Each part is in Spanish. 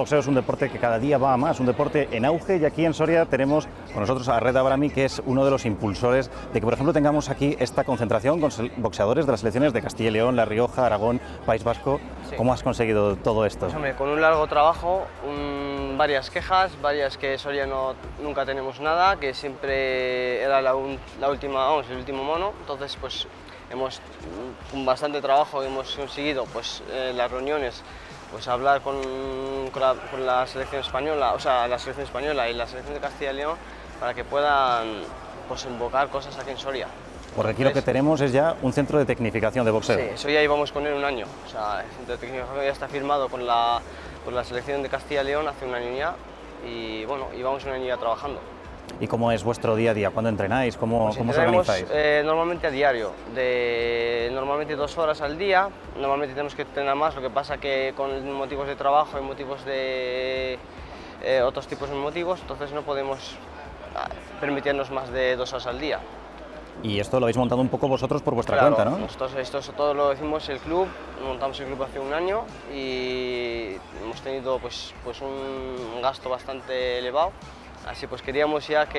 boxeo es un deporte que cada día va a más, un deporte en auge, y aquí en Soria tenemos con nosotros a Red Abrami, que es uno de los impulsores de que, por ejemplo, tengamos aquí esta concentración con boxeadores de las selecciones de Castilla y León, La Rioja, Aragón, País Vasco. Sí. ¿Cómo has conseguido todo esto? Pues, hombre, con un largo trabajo, varias quejas, varias que Soria nunca tenemos nada, que siempre era el último mono. Entonces, pues con bastante trabajo hemos conseguido, pues, las reuniones, pues hablar con la selección española, la selección española y la selección de Castilla y León, para que puedan, pues, invocar cosas aquí en Soria. Porque aquí lo que tenemos es ya un centro de tecnificación de boxeo. Sí, eso ya íbamos con él un año. O sea, el centro de tecnificación ya está firmado con la selección de Castilla y León hace un año ya, y bueno, llevamos un año ya trabajando. ¿Y cómo es vuestro día a día? ¿Cuándo entrenáis? ¿Cómo os organizáis? Normalmente a diario, normalmente 2 horas al día. Normalmente tenemos que entrenar más, lo que pasa que con motivos de trabajo y motivos de otros tipos de motivos, entonces no podemos permitirnos más de 2 horas al día. Y esto lo habéis montado un poco vosotros por vuestra Claro, cuenta, ¿no? Nosotros esto todo lo hicimos el club, montamos el club hace un año y hemos tenido pues un gasto bastante elevado, así pues queríamos sacar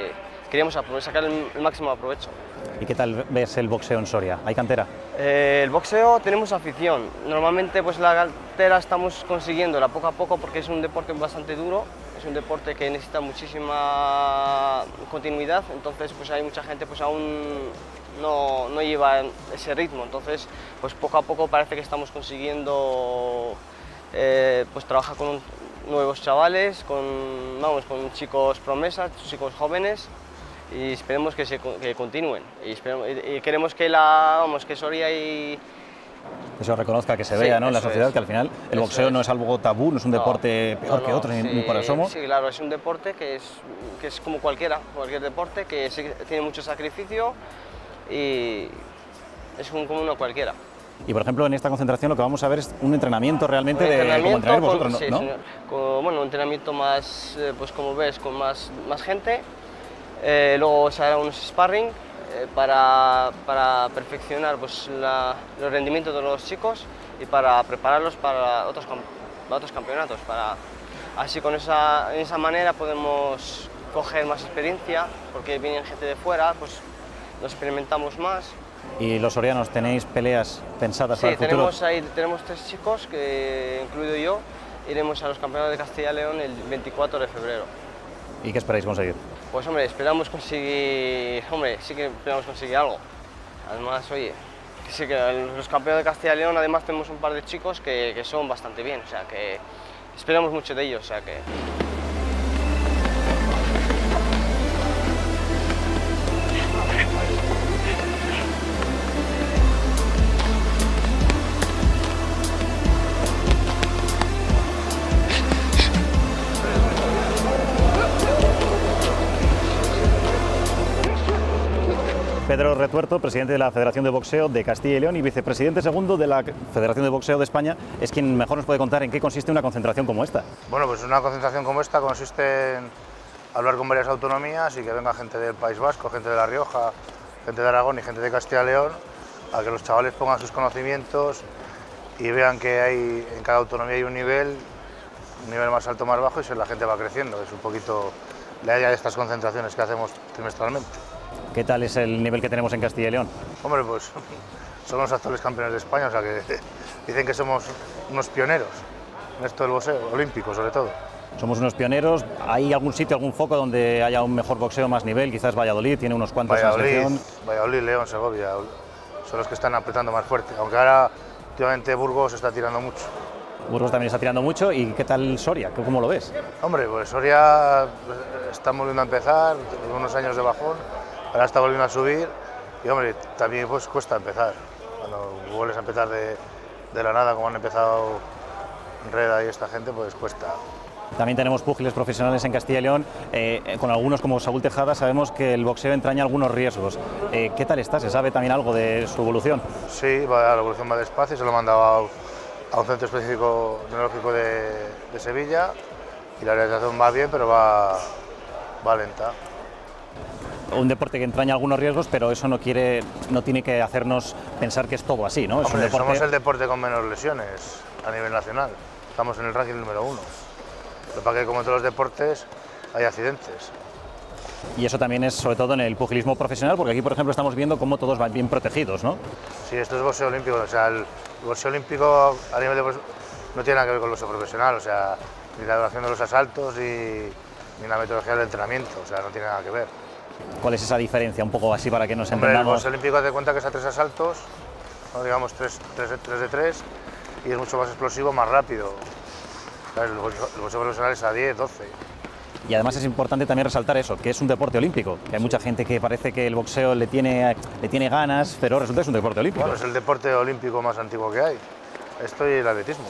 el máximo aprovecho. ¿Y qué tal ves el boxeo en Soria? ¿Hay cantera? El boxeo tenemos afición, normalmente pues la cantera estamos consiguiéndola poco a poco porque es un deporte bastante duro. Es un deporte que necesita muchísima continuidad, entonces pues hay mucha gente pues aún no lleva ese ritmo, entonces pues poco a poco parece que estamos consiguiendo pues trabajar con nuevos chavales, con chicos promesas, chicos jóvenes, y esperemos que continúen, y queremos que Soria que se reconozca, que se vea, ¿no?, en la sociedad, que al final el boxeo no es algo tabú, no es un deporte peor que otros, ni por eso somos. Sí, claro, es un deporte que es como cualquier deporte, que tiene mucho sacrificio y es como uno cualquiera. Y por ejemplo, en esta concentración lo que vamos a ver es un entrenamiento realmente de cómo entrenáis vosotros, sí, ¿no? Señor. Un entrenamiento más, pues como ves, con más gente. Luego se hará unos sparring para perfeccionar pues, los rendimientos de los chicos y para prepararlos para otros campeonatos. Así de esa manera podemos coger más experiencia, porque viene gente de fuera, pues nos experimentamos más. ¿Y los sorianos tenéis peleas pensadas para el futuro? Sí, tenemos 3 chicos, incluido yo, iremos a los campeonatos de Castilla y León el 24 de febrero. ¿Y qué esperáis conseguir? Pues hombre, sí que esperamos conseguir algo. Además, oye, sí que los campeones de Castilla y León, además tenemos un par de chicos que son bastante bien, o sea que esperamos mucho de ellos, o sea que... Pedro Retuerto, presidente de la Federación de Boxeo de Castilla y León y vicepresidente segundo de la Federación de Boxeo de España, es quien mejor nos puede contar en qué consiste una concentración como esta. Bueno, pues una concentración como esta consiste en hablar con varias autonomías y que venga gente del País Vasco, gente de La Rioja, gente de Aragón y gente de Castilla y León, a que los chavales pongan sus conocimientos y vean que en cada autonomía hay un nivel más alto, más bajo, y la gente va creciendo. Es un poquito la idea de estas concentraciones que hacemos trimestralmente. ¿Qué tal es el nivel que tenemos en Castilla y León? Hombre, pues somos los actuales campeones de España, o sea que dicen que somos unos pioneros en esto del boxeo, olímpico sobre todo. Somos unos pioneros. ¿Hay algún sitio, algún foco donde haya un mejor boxeo, más nivel? Quizás Valladolid tiene unos cuantos en selección. Valladolid, León, Segovia, son los que están apretando más fuerte, aunque ahora últimamente Burgos está tirando mucho. Burgos también está tirando mucho. ¿Y qué tal Soria? ¿Cómo lo ves? Hombre, pues Soria estamos volviendo a empezar, unos años de bajón, ahora está volviendo a subir y hombre, también pues cuesta empezar. Cuando vuelves a empezar de la nada, como han empezado Reda y esta gente, pues cuesta. También tenemos púgiles profesionales en Castilla y León, con algunos como Saúl Tejada. Sabemos que el boxeo entraña algunos riesgos. ¿Qué tal está? ¿Se sabe también algo de su evolución? Sí, la evolución va despacio, se lo he mandado a un centro específico neurológico de Sevilla y la realización va bien, pero va lenta. Un deporte que entraña algunos riesgos, pero eso no tiene que hacernos pensar que es todo así, ¿no? Hombre, somos el deporte con menos lesiones a nivel nacional, estamos en el ranking número 1. Lo para que, como en todos los deportes, hay accidentes. Y eso también es sobre todo en el pugilismo profesional, porque aquí, por ejemplo, estamos viendo cómo todos van bien protegidos, ¿no? Sí, esto es boxeo olímpico, o sea, el boxeo olímpico a nivel de no tiene nada que ver con el boxeo profesional, o sea, ni la duración de los asaltos ni la metodología del entrenamiento, o sea, no tiene nada que ver. ¿Cuál es esa diferencia? Un poco así para que nos Hombre, el entendamos. boxeo olímpico hace cuenta que es a 3 asaltos, no digamos 3 de 3, y es mucho más explosivo, más rápido. ¿Sabes? El boxeo profesional es a 10, 12. Y además es importante también resaltar eso, que es un deporte olímpico, que hay mucha gente que parece que el boxeo le tiene ganas, pero resulta que es un deporte olímpico. Bueno, es el deporte olímpico más antiguo que hay, esto y el atletismo.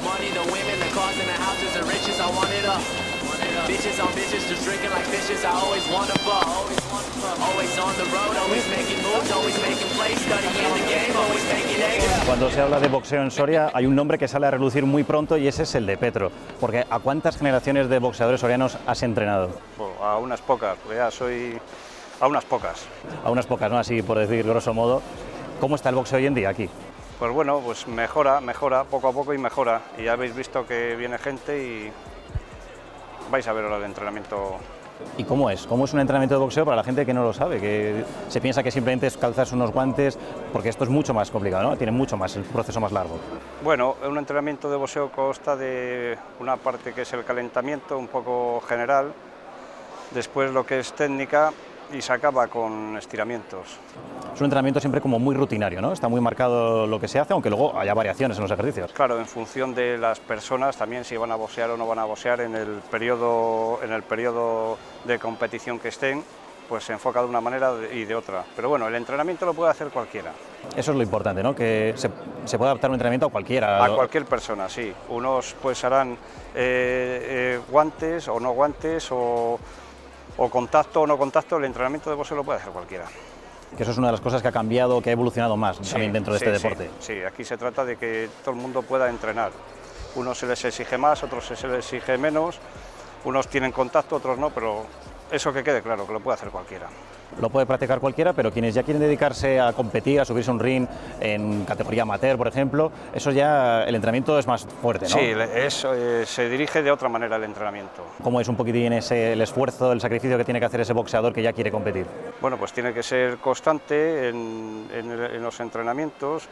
Cuando se habla de boxeo en Soria hay un nombre que sale a relucir muy pronto y ese es el de Petro, porque ¿a cuántas generaciones de boxeadores sorianos has entrenado? A unas pocas, porque ya soy a unas pocas. A unas pocas, ¿no? Así por decir grosso modo. ¿Cómo está el boxeo hoy en día aquí? Pues bueno, pues mejora poco a poco y mejora. Y ya habéis visto que viene gente y vais a ver ahora el entrenamiento. ¿Y cómo es? ¿Cómo es un entrenamiento de boxeo para la gente que no lo sabe? Que se piensa que simplemente es calzarse unos guantes, porque esto es mucho más complicado, ¿no? Tiene mucho más, el proceso más largo. Bueno, un entrenamiento de boxeo consta de una parte que es el calentamiento, un poco general, después lo que es técnica y se acaba con estiramientos. Es un entrenamiento siempre como muy rutinario, ¿no? Está muy marcado lo que se hace, aunque luego haya variaciones en los ejercicios. Claro, en función de las personas, también si van a boxear o no van a boxear en el periodo de competición que estén, pues se enfoca de una manera y de otra. Pero bueno, el entrenamiento lo puede hacer cualquiera. Eso es lo importante, ¿no? Que se puede adaptar un entrenamiento a cualquiera. A cualquier persona, sí. Unos pues harán guantes o no guantes o contacto o no contacto, el entrenamiento de boxeo lo puede hacer cualquiera. Que eso es una de las cosas que ha cambiado, que ha evolucionado más también dentro de este deporte. Sí, aquí se trata de que todo el mundo pueda entrenar. Unos se les exige más, otros se les exige menos, unos tienen contacto, otros no, pero eso que quede claro, que lo puede hacer cualquiera. Lo puede practicar cualquiera, pero quienes ya quieren dedicarse a competir, a subirse a un ring en categoría amateur, por ejemplo, eso ya, el entrenamiento es más fuerte, ¿no? Sí, se dirige de otra manera el entrenamiento. ¿Cómo es un poquitín el esfuerzo, el sacrificio que tiene que hacer ese boxeador que ya quiere competir? Bueno, pues tiene que ser constante en los entrenamientos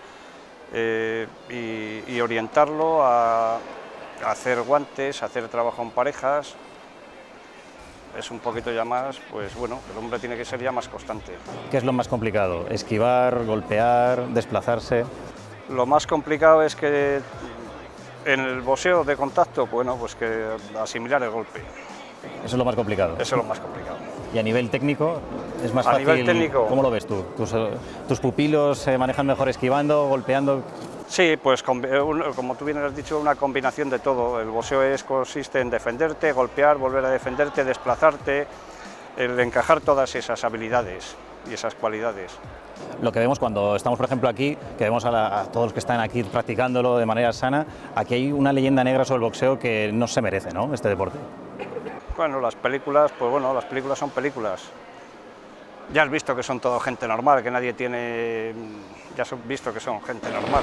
y orientarlo a hacer guantes, a hacer trabajo en parejas. Es un poquito ya más, pues bueno, el hombre tiene que ser ya más constante. ¿Qué es lo más complicado? ¿Esquivar, golpear, desplazarse? Lo más complicado es que en el boxeo de contacto, bueno, pues que asimilar el golpe. Eso es lo más complicado. Eso es lo más complicado. Y a nivel técnico, es más a fácil. Nivel técnico, ¿cómo lo ves tú? ¿Tus pupilos se manejan mejor esquivando, golpeando? Sí, pues como tú bien has dicho, una combinación de todo. El boxeo consiste en defenderte, golpear, volver a defenderte, desplazarte, el encajar todas esas habilidades y esas cualidades. Lo que vemos cuando estamos, por ejemplo, aquí, que vemos a todos los que están aquí practicándolo de manera sana, aquí hay una leyenda negra sobre el boxeo que no se merece, ¿no?, este deporte. Bueno, las películas, pues bueno, las películas son películas. Ya has visto que son todo gente normal, que nadie tiene... Ya has visto que son gente normal.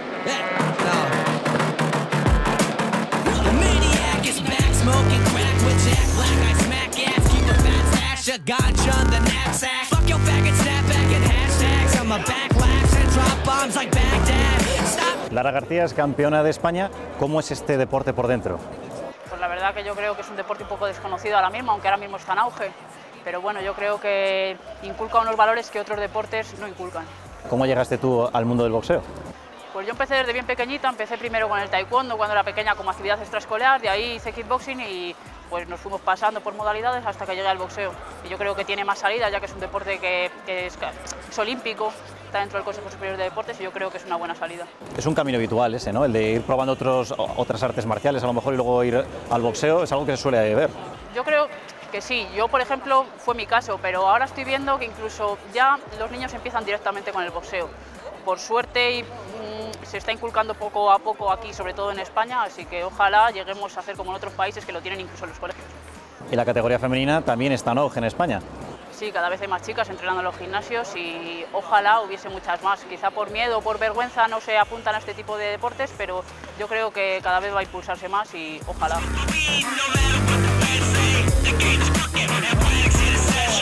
Lara García es campeona de España. ¿Cómo es este deporte por dentro? Pues la verdad que yo creo que es un deporte un poco desconocido ahora mismo, aunque ahora mismo está en auge. Pero bueno, yo creo que inculca unos valores que otros deportes no inculcan. ¿Cómo llegaste tú al mundo del boxeo? Pues yo empecé desde bien pequeñita, empecé primero con el taekwondo cuando era pequeña como actividad extraescolar, de ahí hice kickboxing y pues nos fuimos pasando por modalidades hasta que llegué al boxeo. Y yo creo que tiene más salida, ya que es un deporte que es olímpico, está dentro del Consejo Superior de Deportes y yo creo que es una buena salida. Es un camino habitual ese, ¿no? El de ir probando otras artes marciales a lo mejor y luego ir al boxeo, es algo que se suele ver. Yo creo que sí, yo por ejemplo fue mi caso, pero ahora estoy viendo que incluso ya los niños empiezan directamente con el boxeo. Por suerte se está inculcando poco a poco aquí, sobre todo en España, así que ojalá lleguemos a hacer como en otros países que lo tienen incluso en los colegios. Y la categoría femenina también está en auge en España. Sí, cada vez hay más chicas entrenando en los gimnasios y ojalá hubiese muchas más. Quizá por miedo o por vergüenza no se apuntan a este tipo de deportes, pero yo creo que cada vez va a impulsarse más y ojalá.